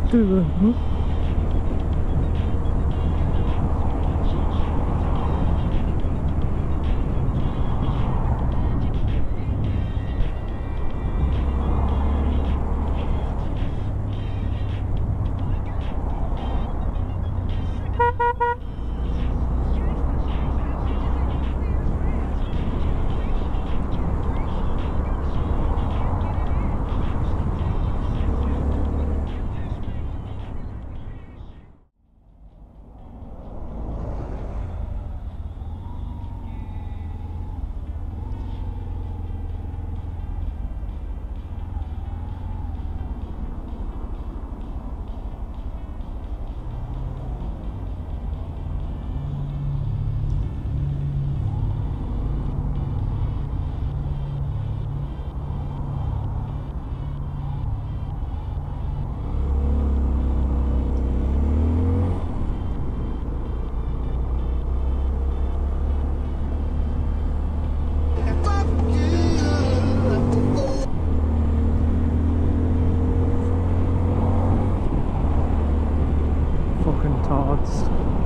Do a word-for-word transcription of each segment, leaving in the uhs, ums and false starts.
Fucking tarts.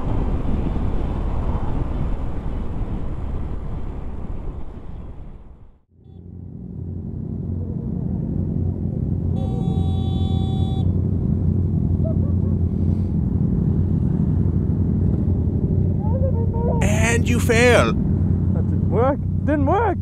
And you fail. That didn't work. Didn't work.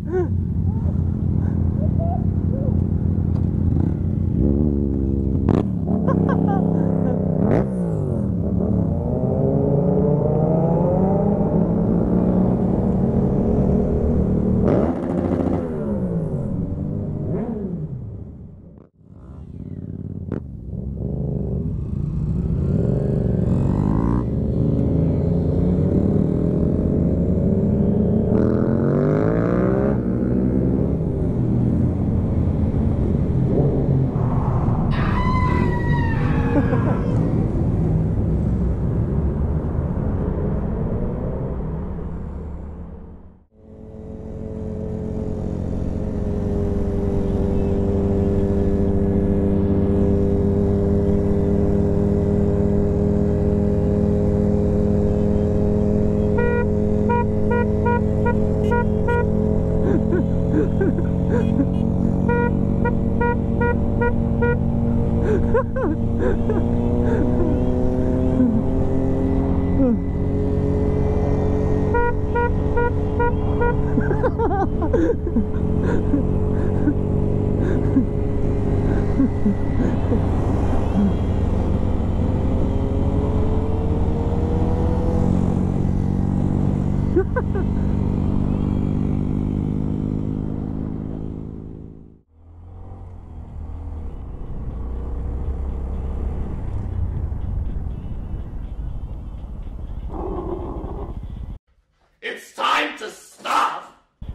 It's time to stop!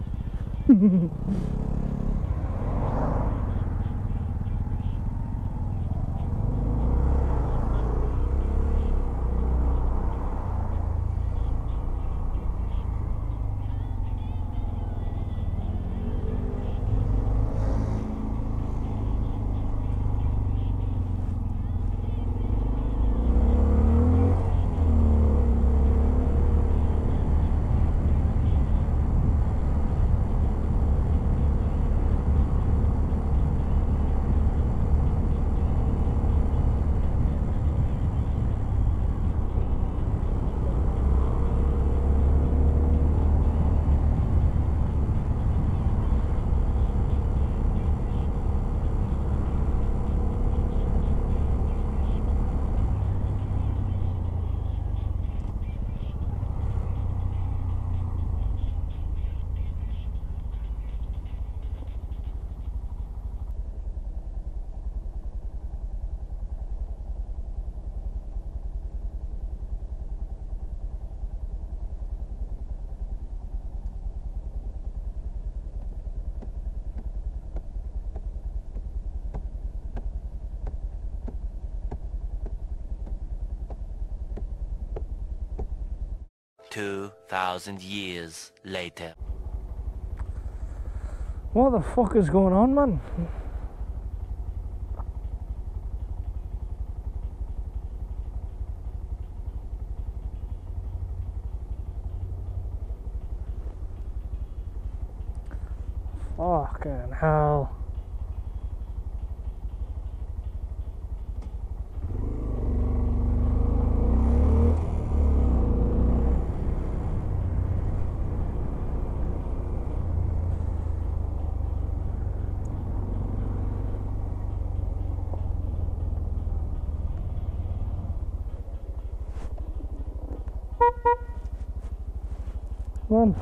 Two thousand years later. What the fuck is going on, man? Fucking hell. Come on.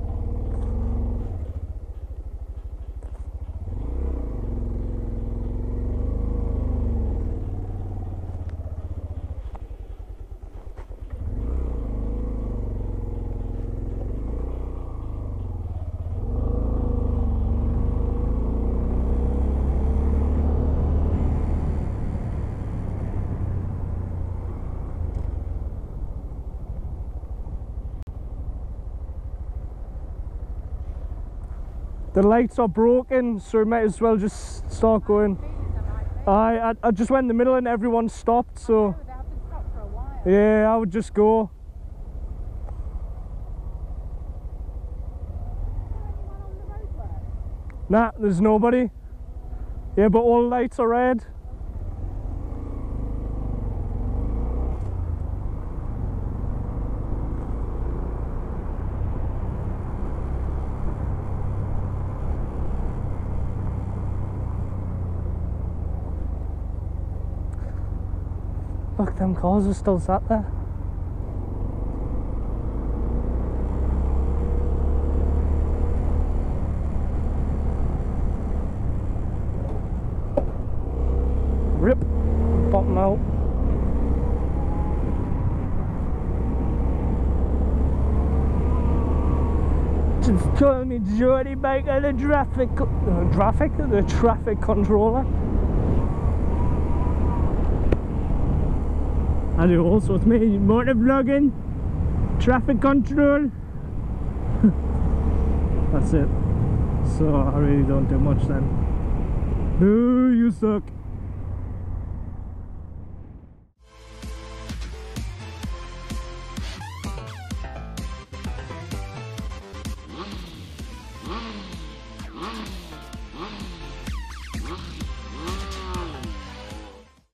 The lights are broken, so we might as well just start going. I, I I just went in the middle and everyone stopped, so They have to stop for a while. yeah, I would just go. Anyone on the roadwork? Nah, there's nobody. Yeah, but all the lights are red. Look, them cars are still sat there. Rip, bottom out. Just call me Jordy Baker, the traffic, uh, traffic, the traffic controller. I do all sorts, mate. Motor vlogging, traffic control. That's it. So I really don't do much then. Ooh, you suck.